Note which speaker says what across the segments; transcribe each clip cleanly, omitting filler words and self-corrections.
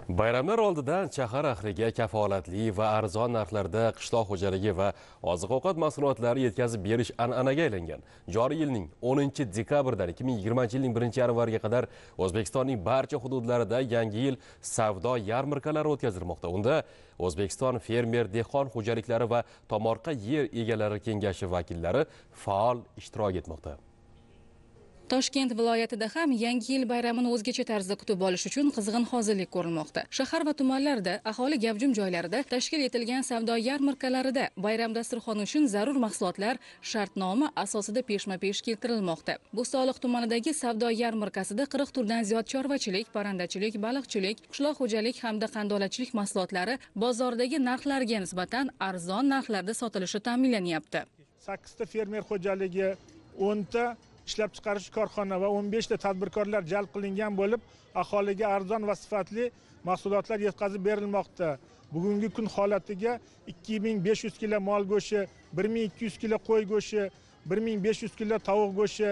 Speaker 1: Bayramlar oldidan shahar ahliga kafolatli va arzon narxlarda qishloq xo'jaligi va oziq-ovqat mahsulotlari yetkazib berish an'anaga aylangan. Joriy yilning 10-dekabrdan 2020-yilning 1-yanvariga qadar O'zbekistonning barcha hududlarida Yangi yil savdo yarmarkalari o'tkazilmoqda. Unda O'zbekiston fermer dehqon xo'jaliklari va tomorqa yer egalari kengashi vakillari faol ishtirok etmoqda.
Speaker 2: Toshkent viloyatida ham Yangi yil bayramini o'zgacha tarzda kutib olish uchun qizg'in hozirlik ko'rilmoqda. Shahar va tumanlarda, aholi gavjum joylarida tashkil etilgan savdo yarmarkalarida bayram dasturxoni uchun zarur mahsulotlar shartnoma asosida peshma-pesh keltirilmoqda. Bo'stonliq tumanidagi savdo yarmarkasida 40 turdan ziyod chorvachilik, parrandachilik, baliqchilik, qishloq xo'jalik hamda qandolatchilik mahsulotlari bozordagi narxlarga nisbatan arzon narxlarda sotilishi ta'minlanyapti.
Speaker 3: 8 ta fermer xo'jaligi, 10 ta ishlab chiqarish korxona va 15 ta tadbirkorlar jalb qilingan bo'lib, aholiga arzon va sifatli mahsulotlar yetkazib berilmoqda. Bugungi kun holatiga 2500 kilo mol go'shti, 1200 kilo qo'y go'shti, 1500 kilo tovuq go'shti,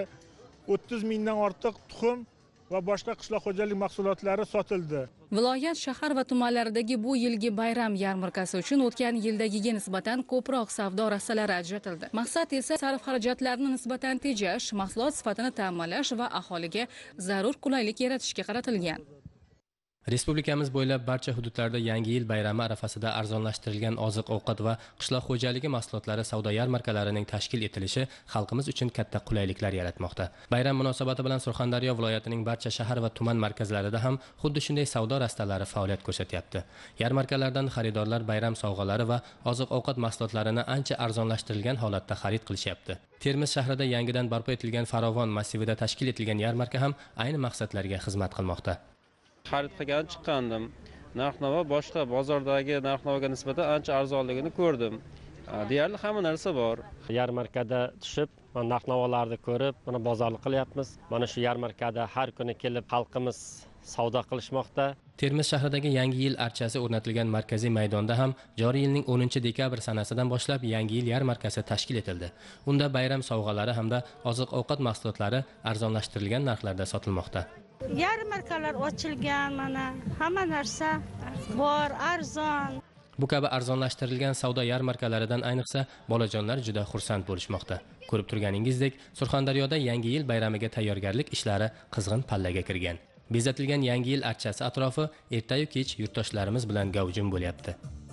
Speaker 3: 30 mingdan ortiq tuxum va boshqa qishloq xo'jalik mahsulotlari sotildi.
Speaker 2: Viloyat, shahar va tumanlaridagi bu yilgi bayram yarmarkasi uchun o'tgan yildagiga nisbatan ko'proq savdo rastalari ajratildi. Maqsad esa sarf xarajatlarini nisbatan tejash, mahsulot sifatini ta'minlash va aholiga zarur qulaylik yaratishga qaratilgan.
Speaker 4: Respublikamiz bo'ylab barcha hududlarda Yangi yil bayrami arafasida arzonlashtirilgan oziq-ovqat va qishloq xo'jaligi mahsulotlari savdo yarmarkalarining tashkil etilishi xalqimiz uchun katta qulayliklar yaratmoqda. Bayram munosabati bilan Surxondaryo viloyatining barcha shahar va tuman markazlarida ham xuddi shunday savdo rastalari faoliyat ko'rsatyapti. Yarmarkalardan xaridorlar bayram sovg'alari va oziq-ovqat mahsulotlarini ancha arzonlashtirilgan holatda xarid qilishyapti. Termiz shahrida yangidan barpo etilgan Farovon massivida tashkil etilgan yarmarka ham ayni maqsadlarga xizmat qilmoqda.
Speaker 5: Xarid qilgan chiqqandim. Narx-navo boshqa bozordagi narx-navoga nisbatan ancha arzonligini ko'rdim. Deyarli hamma narsa bor.
Speaker 6: Yarmarkada tushib, narx-navolarni ko'rib, mana bozorlik qilyapmiz. Mana shu yarmarkada har kuni kelib xalqimiz savdo qilishmoqda.
Speaker 4: Termiz shahridagi Yangi yil archasi o'rnatilgan markaziy maydonda ham joriy yilning 10-dekabr sanasidan boshlab Yangi yil yarmarkasi tashkil etildi. Unda bayram sovg'alari hamda oziq-ovqat mahsulotlari arzonlashtirilgan narxlarda sotilmoqda.
Speaker 7: Yarmarkalar ochilgan, mana hamma narsa bor, arzon.
Speaker 4: Bu kabi arzonlashtirilgan savdo yarmarkalaridan ayniqsa bolajonlar juda xursand bo'lishmoqda. Ko'rib turganingizdek, Surxondaryoda Yangi yil bayramiga tayyorgarlik ishlari qizg'in pallaga kirgan. Bezatilgan Yangi yil archasi atrofi ertayu kech yurtdoshlarimiz bilan gavjum bo'lyapti.